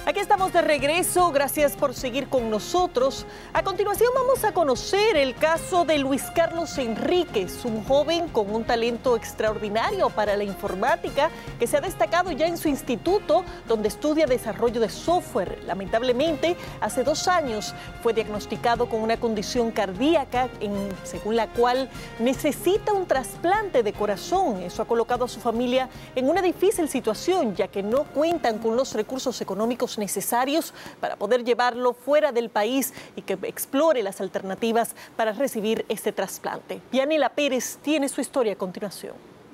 Aquí estamos de regreso, gracias por seguir con nosotros. A continuación vamos a conocer el caso de Luis Carlos Enríquez, un joven con un talento extraordinario para la informática que se ha destacado ya en su instituto donde estudia desarrollo de software. Lamentablemente, hace 2 años fue diagnosticado con una condición cardíaca según la cual necesita un trasplante de corazón. Eso ha colocado a su familia en una difícil situación ya que no cuentan con los recursos económicos necesarios para poder llevarlo fuera del país y que explore las alternativas para recibir este trasplante. Yanela Pérez tiene su historia a continuación.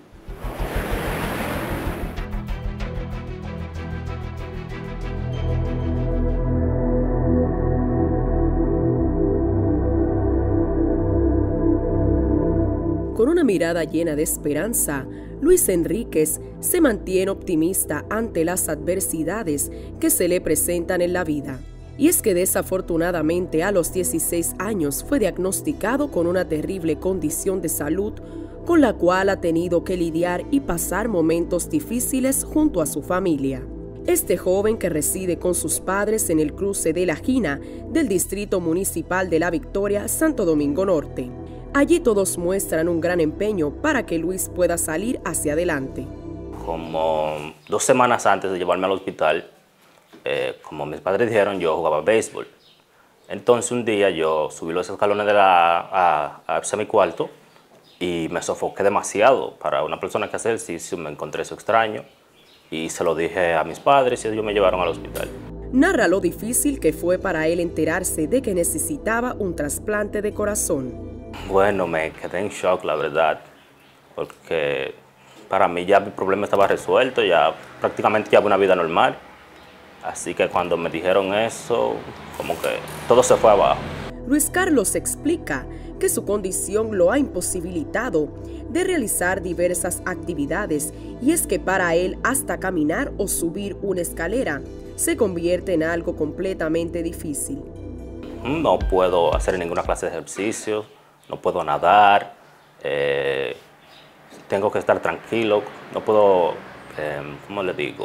Con una mirada llena de esperanza, Luis Enríquez se mantiene optimista ante las adversidades que se le presentan en la vida. Y es que desafortunadamente a los 16 años fue diagnosticado con una terrible condición de salud con la cual ha tenido que lidiar y pasar momentos difíciles junto a su familia. Este joven, que reside con sus padres en el cruce de La Gina del Distrito Municipal de La Victoria, Santo Domingo Norte. Allí todos muestran un gran empeño para que Luis pueda salir hacia adelante. Como 2 semanas antes de llevarme al hospital, como mis padres dijeron, yo jugaba béisbol. Entonces un día yo subí los escalones hacia mi cuarto y me sofoqué demasiado. Para una persona que hace ejercicio me encontré eso extraño y se lo dije a mis padres y ellos me llevaron al hospital. Narra lo difícil que fue para él enterarse de que necesitaba un trasplante de corazón. Bueno, me quedé en shock, la verdad, porque para mí ya mi problema estaba resuelto, ya prácticamente llevaba una vida normal. Así que cuando me dijeron eso, como que todo se fue abajo. Luis Carlos explica que su condición lo ha imposibilitado de realizar diversas actividades y es que para él hasta caminar o subir una escalera se convierte en algo completamente difícil. No puedo hacer ninguna clase de ejercicio, no puedo nadar, tengo que estar tranquilo, no puedo, ¿cómo le digo?,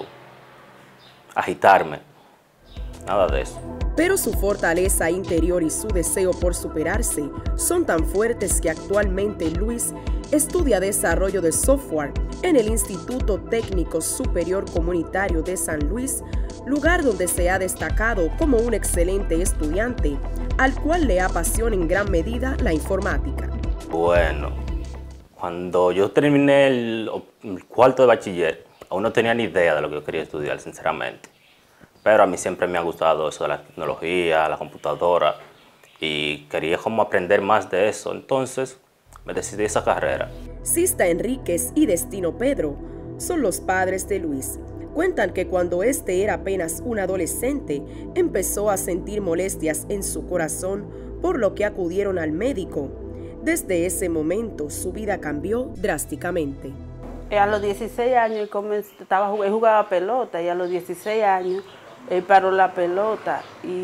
agitarme, nada de eso. Pero su fortaleza interior y su deseo por superarse son tan fuertes que actualmente Luis estudia desarrollo de software en el Instituto Técnico Superior Comunitario de San Luis, lugar donde se ha destacado como un excelente estudiante, al cual le apasiona en gran medida la informática. Bueno, cuando yo terminé el 4º de bachiller, aún no tenía ni idea de lo que yo quería estudiar, sinceramente. Pero a mí siempre me ha gustado eso de la tecnología, la computadora, y quería como aprender más de eso, entonces me decidí esa carrera. Sista Enríquez y Destino Pedro son los padres de Luis. Cuentan que cuando este era apenas un adolescente, empezó a sentir molestias en su corazón, por lo que acudieron al médico. Desde ese momento, su vida cambió drásticamente. A los 16 años él jugaba pelota y a los 16 años él paró la pelota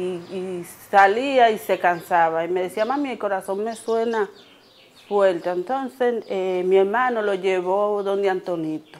y salía y se cansaba. Y me decía, mami, el corazón me suena fuerte. Entonces mi hermano lo llevó donde Antonito.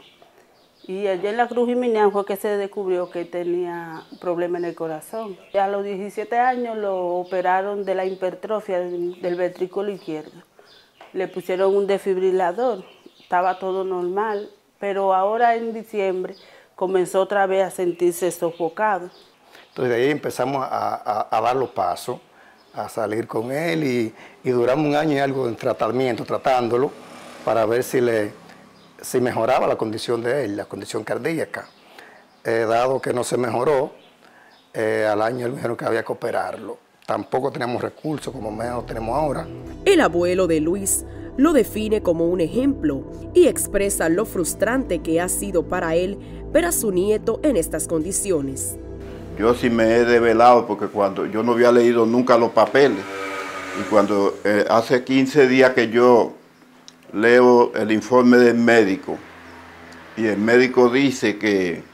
Y allá en la Cruz Jiménez fue que se descubrió que tenía problema en el corazón. Y a los 17 años lo operaron de la hipertrofia del ventrículo izquierdo. Le pusieron un desfibrilador, estaba todo normal, pero ahora en diciembre comenzó otra vez a sentirse sofocado. Entonces de ahí empezamos a dar los pasos, a salir con él y duramos 1 año y algo en tratamiento, tratándolo para ver si mejoraba la condición de él, la condición cardíaca. Dado que no se mejoró, al año le dijeron que había que operarlo. Tampoco tenemos recursos como menos tenemos ahora. El abuelo de Luis lo define como un ejemplo y expresa lo frustrante que ha sido para él ver a su nieto en estas condiciones. Yo sí me he develado porque cuando yo no había leído nunca los papeles y cuando hace 15 días que yo leo el informe del médico y el médico dice que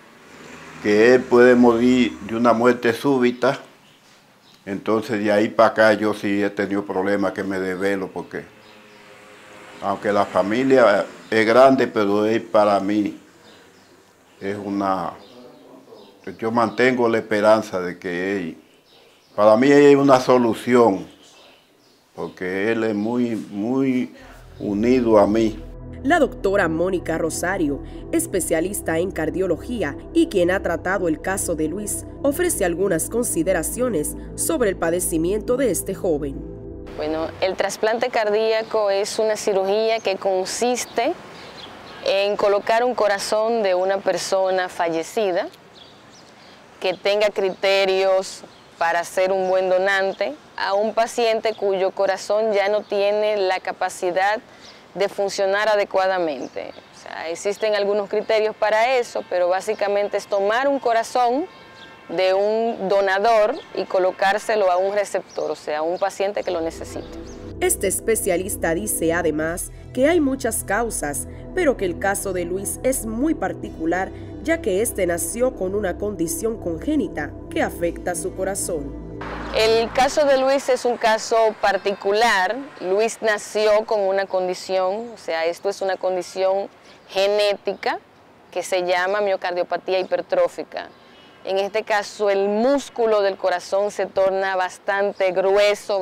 él puede morir de una muerte súbita, entonces de ahí para acá yo sí he tenido problemas que me develo porque aunque la familia es grande, pero él para mí es yo mantengo la esperanza de que para mí hay una solución, porque él es muy unido a mí. La doctora Mónica Rosario, especialista en cardiología y quien ha tratado el caso de Luis, ofrece algunas consideraciones sobre el padecimiento de este joven. Bueno, el trasplante cardíaco es una cirugía que consiste en colocar un corazón de una persona fallecida que tenga criterios para ser un buen donante a un paciente cuyo corazón ya no tiene la capacidad de funcionar adecuadamente. O sea, existen algunos criterios para eso, pero básicamente es tomar un corazón de un donador y colocárselo a un receptor, o sea, a un paciente que lo necesite. Este especialista dice además que hay muchas causas, pero que el caso de Luis es muy particular, ya que este nació con una condición congénita que afecta su corazón. El caso de Luis es un caso particular. Luis nació con una condición, o sea, esto es una condición genética que se llama miocardiopatía hipertrófica. En este caso, el músculo del corazón se torna bastante grueso,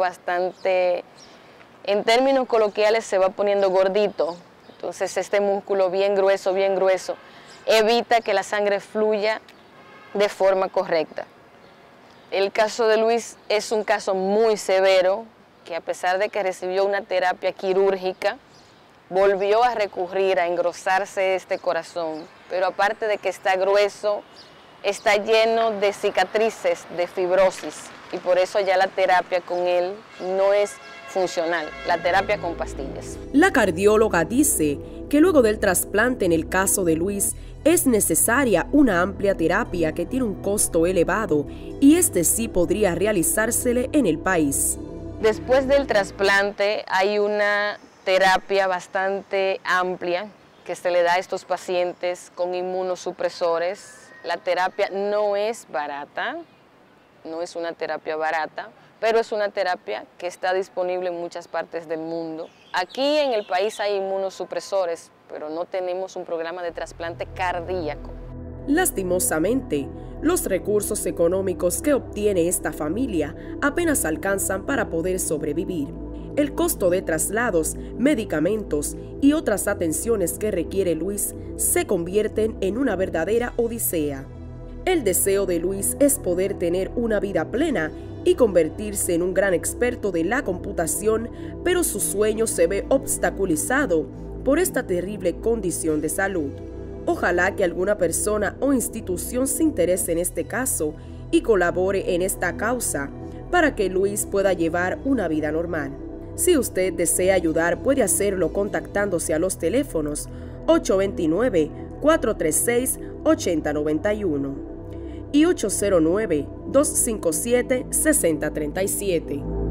en términos coloquiales se va poniendo gordito. Entonces, este músculo bien grueso, evita que la sangre fluya de forma correcta. El caso de Luis es un caso muy severo, que a pesar de que recibió una terapia quirúrgica, volvió a recurrir a engrosarse este corazón, pero aparte de que está grueso, está lleno de cicatrices, de fibrosis, y por eso ya la terapia con él no es funcional, la terapia con pastillas. La cardióloga dice que luego del trasplante en el caso de Luis es necesaria una amplia terapia que tiene un costo elevado y este sí podría realizársele en el país. Después del trasplante hay una terapia bastante amplia que se le da a estos pacientes con inmunosupresores. La terapia no es barata, no es una terapia barata, pero es una terapia que está disponible en muchas partes del mundo. Aquí en el país hay inmunosupresores, pero no tenemos un programa de trasplante cardíaco. Lastimosamente, los recursos económicos que obtiene esta familia apenas alcanzan para poder sobrevivir. El costo de traslados, medicamentos y otras atenciones que requiere Luis se convierten en una verdadera odisea. El deseo de Luis es poder tener una vida plena y convertirse en un gran experto de la computación, pero su sueño se ve obstaculizado por esta terrible condición de salud. Ojalá que alguna persona o institución se interese en este caso y colabore en esta causa para que Luis pueda llevar una vida normal. Si usted desea ayudar, puede hacerlo contactándose a los teléfonos 829-436-8091 y 809-257-6037.